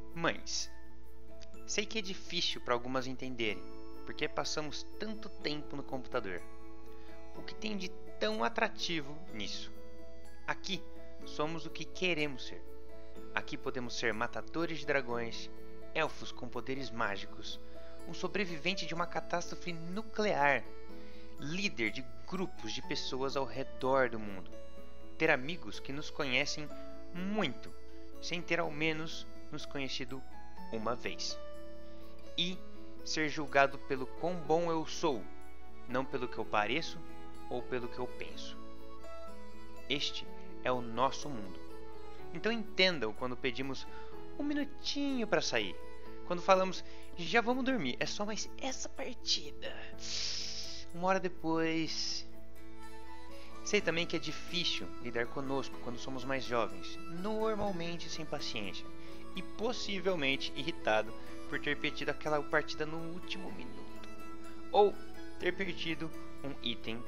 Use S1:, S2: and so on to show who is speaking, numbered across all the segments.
S1: Mães. Sei que é difícil para algumas entenderem, porque passamos tanto tempo no computador. O que tem de tão atrativo nisso? Aqui somos o que queremos ser. Aqui podemos ser matadores de dragões, elfos com poderes mágicos, um sobrevivente de uma catástrofe nuclear, líder de grupos de pessoas ao redor do mundo, ter amigos que nos conhecem muito, sem ter ao menos nos conhecido uma vez. E ser julgado pelo quão bom eu sou, não pelo que eu pareço ou pelo que eu penso. Este é o nosso mundo. Então entendam quando pedimos um minutinho para sair. Quando falamos, já vamos dormir, é só mais essa partida. Uma hora depois. Sei também que é difícil lidar conosco quando somos mais jovens, normalmente sem paciência e possivelmente irritado por ter perdido aquela partida no último minuto ou ter perdido um item.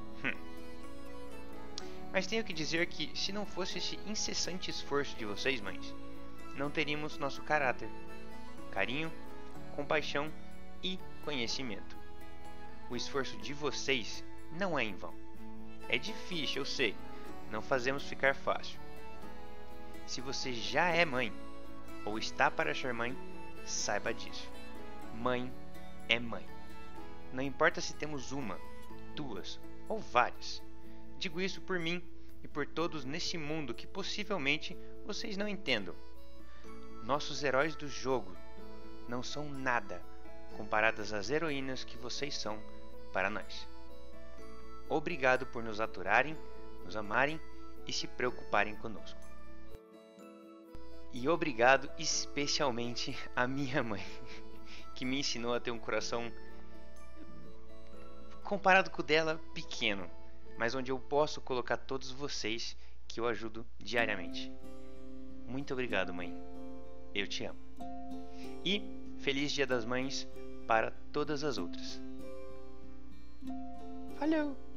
S1: Mas tenho que dizer que se não fosse esse incessante esforço de vocês, mães, não teríamos nosso caráter, carinho, compaixão e conhecimento. O esforço de vocês não é em vão. É difícil, eu sei, não fazemos ficar fácil. Se você já é mãe ou está para ser mãe, saiba disso. Mãe é mãe. Não importa se temos uma, duas ou várias. Digo isso por mim e por todos nesse mundo que possivelmente vocês não entendam. Nossos heróis do jogo não são nada comparadas às heroínas que vocês são para nós. Obrigado por nos aturarem, nos amarem e se preocuparem conosco. E obrigado especialmente à minha mãe, que me ensinou a ter um coração, comparado com o dela, pequeno, mas onde eu posso colocar todos vocês que eu ajudo diariamente. Muito obrigado, mãe. Eu te amo. E feliz Dia das Mães para todas as outras. Valeu!